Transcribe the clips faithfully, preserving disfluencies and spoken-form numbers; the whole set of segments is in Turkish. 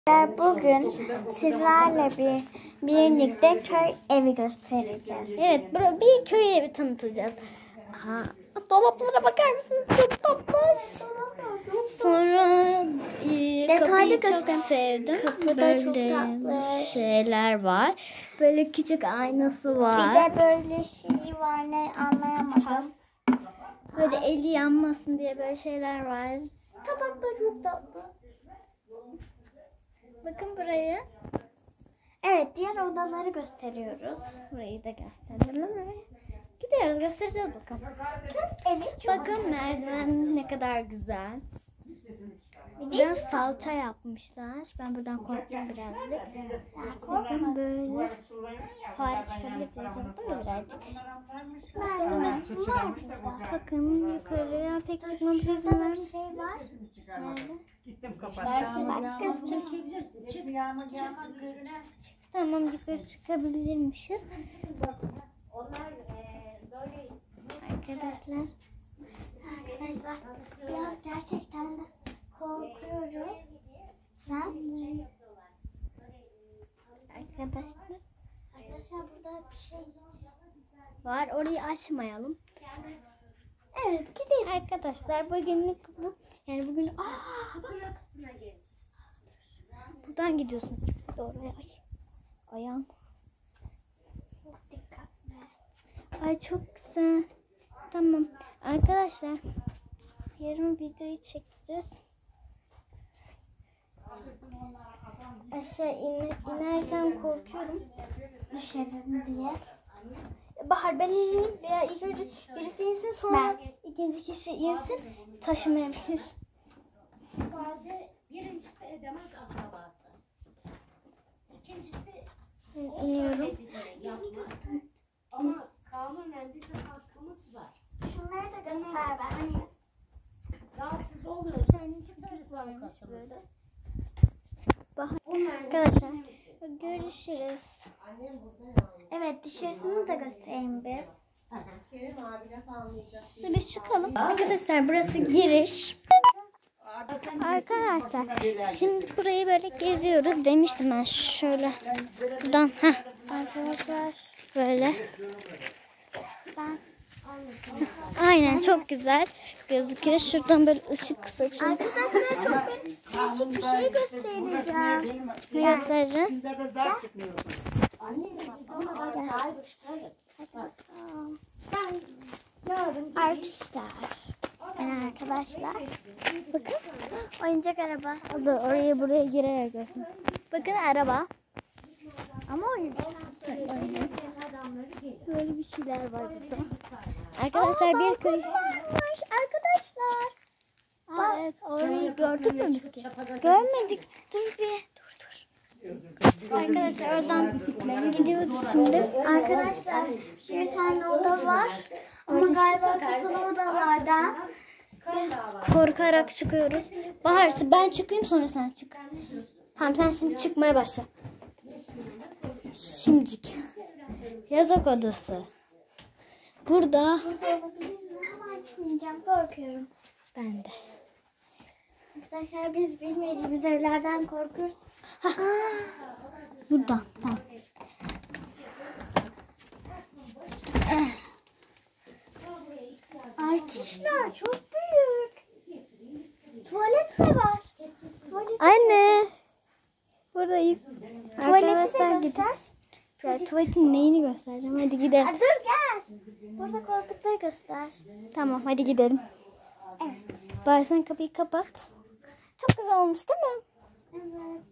Bugün sizlerle bir birlikte köy evi göstereceğiz. Evet, bir köy evi tanıtacağız. Aha, dolaplara bakar mısınız? Çok tatlış. Sonra e, Detaylı kapıyı çok göster. sevdim. Kapıda böyle çok tatlı şeyler var. Böyle küçük aynası var. Bir de böyle şey var, ne anlayamadım. Böyle eli yanmasın diye böyle şeyler var. Tabak da çok tatlı. Bakın burayı. Evet, diğer odaları gösteriyoruz. Burayı da gösterelim. Gidiyoruz, göstereceğiz bakalım. Köy evi çok Bakın merdiven ne kadar güzel. Buradan salça yapmışlar. Ben buradan korktum birazcık. Bakın böyle fare çıkabilir diye korktum da birazcık. merdiven var burada. Bakın yukarıya pek çıkmamıza izin Şurada vermiyor. bir şey var. Nerede? Gittim kapattım. Bak göster. Çekebilirsin. Çık yağmur yağmaz görünen. Tamam, yukarı çıkabilirmişiz. Onlar e, böyle Arkadaşlar. Arkadaşlar biraz gerçekten de korkuyorum. Sen? Arkadaşlar Arkadaşlar burada bir şey. var. Orayı açmayalım. Evet, gidelim. Arkadaşlar bugünlük bu. Yani bugün aa, buradan gidiyorsun. Doğru. Ay. Ayağım. Dikkatli. Ay çok güzel. Tamam. Arkadaşlar yarın videoyu çekeceğiz. Aşağı in, inerken korkuyorum. Düşerim diye. Bahar, ben ineyim veya ilk önce birisi insin, sonra ikinci kişi insin, taşımayabilir. Bazı birincisi edemez akrabası. İkincisi Ben o iniyorum. söylediğine yapmaz. Ama kanunen bizim hakkımız var. Şunları da göster ben. Rahatsız oluyoruz. Tutarız avukatımızı. Bahar. Arkadaşlar görüşürüz. Evet, dışarısını da göstereyim bir. Şimdi biz çıkalım. Arkadaşlar burası giriş. Arkadaşlar şimdi burayı böyle geziyoruz demiştim ben, şöyle buradan. Heh. Arkadaşlar böyle. Ben Aynen, çok güzel gözüküyor. Şuradan böyle ışık saçıyor. arkadaşlar çok değişik bir şey göstereceğim. Ne göstereceğim? Ben gördüm. Arkadaşlar. Yani arkadaşlar. Bakın. Oyuncak araba. O da oraya buraya girerek görsün. Bakın araba. Ama oyuncak. Böyle bir şeyler var burada. Arkadaşlar bir köy. Arkadaşlar. Aa, evet, orayı gördük mü biz ki? Görmedik. Dur bir. Dur dur. Arkadaşlar oradan gidiyoruz şimdi. Arkadaşlar bir tane oda var. Ama galiba kapalı odalardan. Korkarak çıkıyoruz. Bahar, ben çıkayım sonra sen çık. Tamam, sen şimdi çıkmaya başla. Şimdicik. Yatak odası. Burada. Burada olabilir mi? Ama açmayacağım. Korkuyorum. Ben de. Arkadaşlar biz bilmediğimiz evlerden korkuyoruz. Buradan. Tamam. Arkadaşlar çok büyük. Tuvalet de var. Tuvalet, Anne. Buradayız. tuvaleti de Arkadaşlar göster. gidelim. Ya, tuvaletin neyini göstereceğim? Hadi gidelim. Aa, dur gel. Burada koltukları göster. Tamam, hadi gidelim. Evet. Bari sen kapıyı kapat. Çok güzel olmuş değil mi? Evet.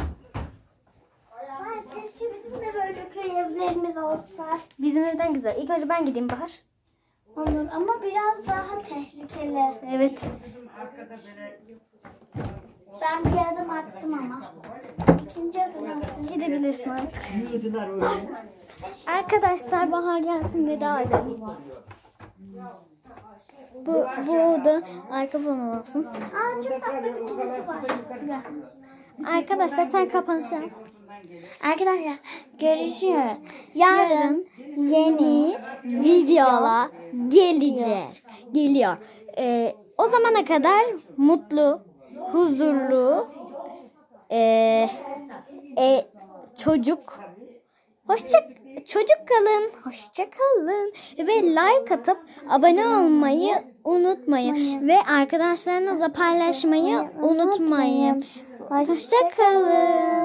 Ay, keşke bizim de böyle köy evlerimiz olsa. Bizim evden güzel. İlk önce ben gideyim Bahar. Olur ama biraz daha tehlikeli. Evet. Ben bir adım attım ama. İkinci adım attım. Gidebilirsin artık. Arkadaşlar Bahar gelsin, veda edelim. Bu, bu oda arka plan olsun. Aa, çok tatlı bir çivisi var. Arkadaşlar sen kapanış yap. Arkadaşlar görüşürüz. Yarın Yeni videolar gelecek. Geliyor. Ee, o zamana kadar mutlu, huzurlu, e, e, çocuk. Hoşça çocuk kalın. Hoşça kalın. Ve like atıp abone olmayı unutmayın. Ve arkadaşlarınızla paylaşmayı unutmayın. Hoşça kalın.